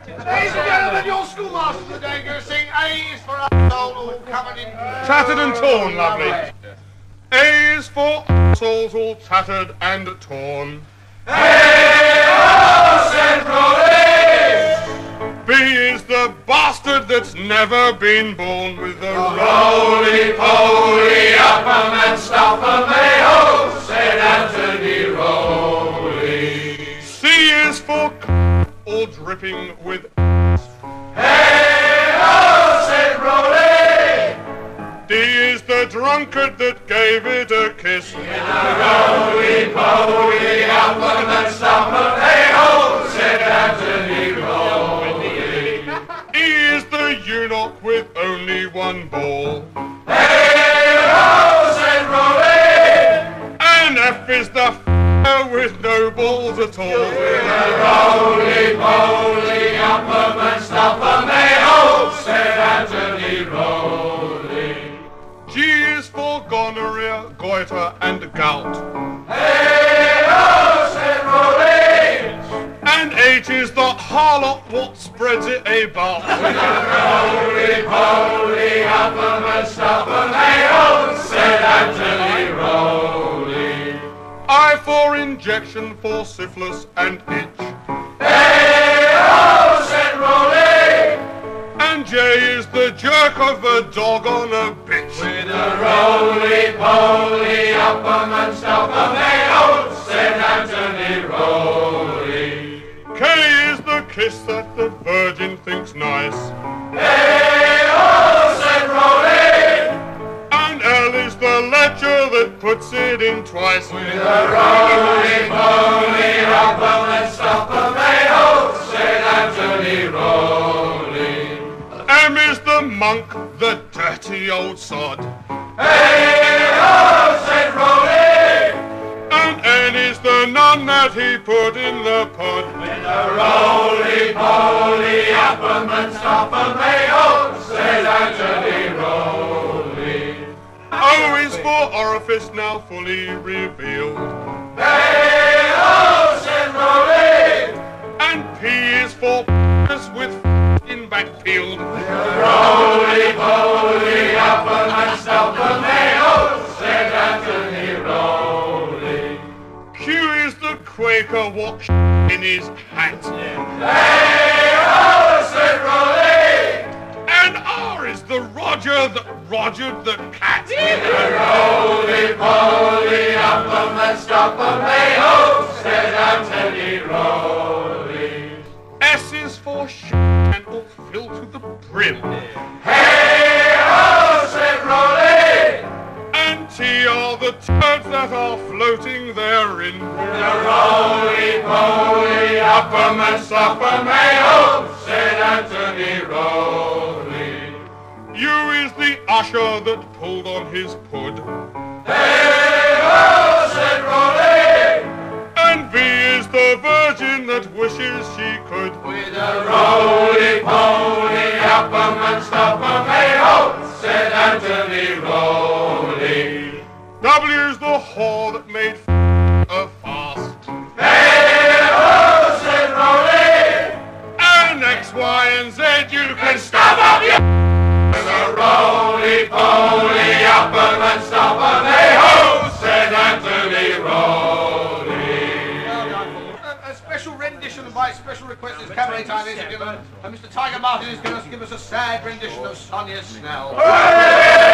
Ladies and gentlemen, your schoolmaster for the day going to sing A is for asshole all covered in... Tattered and torn, lovely. A is for souls all tattered and torn. B is the bastard that's never been born with the roly-poly, up 'em and stop 'em, hey-ho, said Anthony Rowley. C is for all dripping with hey-ho, said Rowley. D is the drunkard that gave it a kiss. In a roly-poly, up 'em and stop 'em, hey-ho, said Anthony Rowley. E is the eunuch with only one ball. Hey-ho, said Rowley. And F is the f***er with no balls at all. With a roly-poly, up 'em and stop 'em, hey-ho, said Anthony Rowley. G is for gonorrhea, goiter and gout. Hey-ho, said Rowley. And H is the harlot what spreads it about. With a roly-poly, up 'em and stop 'em, hey-ho, said Anthony Rowley. I for injection for syphilis and itch. Hey-ho, said Rowley. And J is the jerk of a dog on a bitch. With a roly-poly, up 'em and stop 'em, hey-ho, said Anthony Rowley. K is the kiss that the virgin thinks nice. Hey-ho, said Rowley. And L is the ledger that puts it in twice. With a roly-poly, up 'em and stop 'em, hey-ho, said Anthony Rowley. M is the monk, the dirty old sod. Hey-ho, said Rowley. And N is the nun that he put in the pod. With a roly-poly, up 'em and stop 'em, hey-ho, said Anthony Rowley. O is for orifice now fully revealed. Hey-ho, said Rowley. And P is for with in backfield. With a roly-poly, up 'em and stop 'em, hey-ho, said Anthony Rowley. Q is the Quaker what in his hat. Hey-ho, said Rowley. And R is the Roger that rogered the cat. With a roly-poly, up 'em and stop 'em, hey-ho, said Anthony Rowley. S is for and all filled to the brim. Hey-ho, said Rowley. And T are the turds that are floating therein. With a roly-poly, up 'em and stop 'em, hey-ho, said Anthony Rowley. U is the usher that pulled on his pud. Hey-ho, said Rowley. And V is the virgin that wishes she could. With a roly-poly, up 'em and stop 'em, hey-ho, said Anthony Rowley. W's the whore that made a fast. Hey-ho, said Rowley. And X, Y, and Z you can Stop up, you with a roly-poly, up 'em and stop 'em, hey-ho, said Anthony Rowley. A special rendition by special request is cabaret time, ladies and gentlemen. And Mr. Tiger Martin is going to give us a sad rendition of Sonia Snell. Hey!